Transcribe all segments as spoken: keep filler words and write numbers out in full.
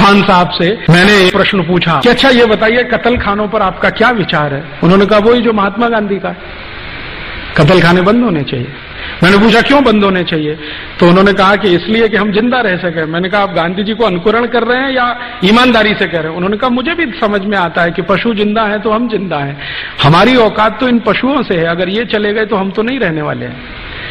खान साहब से मैंने एक प्रश्न पूछा कि अच्छा ये बताइए कत्ल खानों पर आपका क्या विचार है। उन्होंने कहा वही जो महात्मा गांधी का, कत्ल खाने बंद होने चाहिए। मैंने पूछा क्यों बंद होने चाहिए, तो उन्होंने कहा कि इसलिए कि हम जिंदा रह सके। मैंने कहा आप गांधी जी को अनुकरण कर रहे हैं या ईमानदारी से कह रहे हैं। उन्होंने कहा मुझे भी समझ में आता है कि पशु जिंदा है तो हम जिंदा हैं, हमारी औकात तो इन पशुओं से है, अगर ये चले गए तो हम तो नहीं रहने वाले हैं।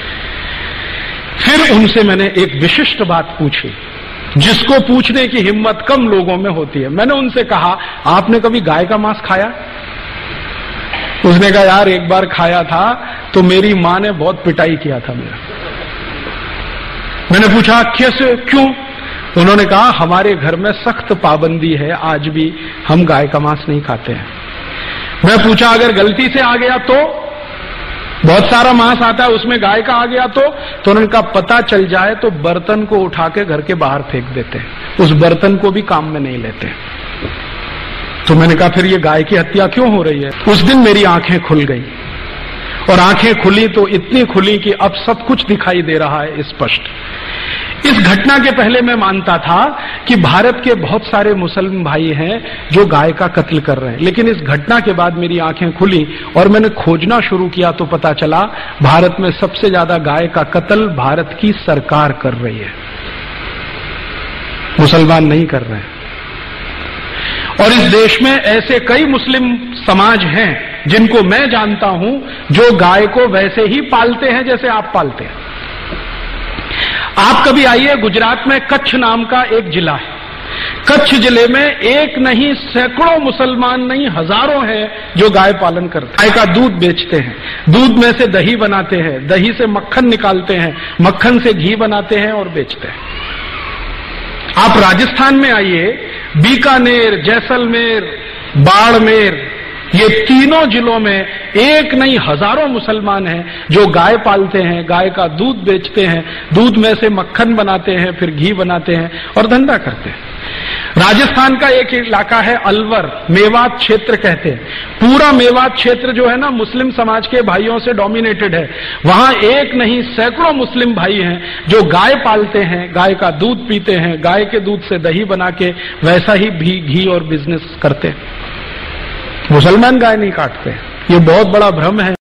फिर उनसे मैंने एक विशिष्ट बात पूछी जिसको पूछने की हिम्मत कम लोगों में होती है। मैंने उनसे कहा आपने कभी गाय का मांस खाया? उसने कहा यार एक बार खाया था तो मेरी मां ने बहुत पिटाई किया था मेरा। मैंने पूछा कैसे, क्यों? उन्होंने कहा हमारे घर में सख्त पाबंदी है, आज भी हम गाय का मांस नहीं खाते हैं। मैं पूछा अगर गलती से आ गया तो? बहुत सारा मांस आता है उसमें गाय का आ गया तो? तो उन्होंने कहा पता चल जाए तो बर्तन को उठा के घर के बाहर फेंक देते हैं, उस बर्तन को भी काम में नहीं लेते। तो मैंने कहा फिर ये गाय की हत्या क्यों हो रही है? उस दिन मेरी आंखें खुल गई, और आंखें खुली तो इतनी खुली कि अब सब कुछ दिखाई दे रहा है स्पष्ट। इस घटना के पहले मैं मानता था कि भारत के बहुत सारे मुसलमान भाई हैं जो गाय का कत्ल कर रहे हैं, लेकिन इस घटना के बाद मेरी आंखें खुली और मैंने खोजना शुरू किया तो पता चला भारत में सबसे ज्यादा गाय का कत्ल भारत की सरकार कर रही है, मुसलमान नहीं कर रहे हैं। और इस देश में ऐसे कई मुस्लिम समाज हैं जिनको मैं जानता हूं जो गाय को वैसे ही पालते हैं जैसे आप पालते हैं। आप कभी आइए, गुजरात में कच्छ नाम का एक जिला है। कच्छ जिले में एक नहीं सैकड़ों मुसलमान नहीं हजारों हैं जो गाय पालन करते हैं, गाय का दूध बेचते हैं, दूध में से दही बनाते हैं, दही से मक्खन निकालते हैं, मक्खन से घी बनाते हैं और बेचते हैं। आप राजस्थान में आइए, बीकानेर, जैसलमेर, बाड़मेर, ये तीनों जिलों में एक नहीं हजारों मुसलमान हैं जो गाय पालते हैं, गाय का दूध बेचते हैं, दूध में से मक्खन बनाते हैं, फिर घी बनाते हैं और धंधा करते हैं। राजस्थान का एक इलाका है अलवर, मेवात क्षेत्र कहते हैं। पूरा मेवात क्षेत्र जो है ना मुस्लिम समाज के भाइयों से डोमिनेटेड है। वहां एक नहीं सैकड़ों मुस्लिम भाई हैं जो गाय पालते हैं, गाय का दूध पीते हैं, गाय के दूध से दही बना के वैसा ही भी घी और बिजनेस करते हैं। मुसलमान गाय नहीं काटते, ये बहुत बड़ा भ्रम है।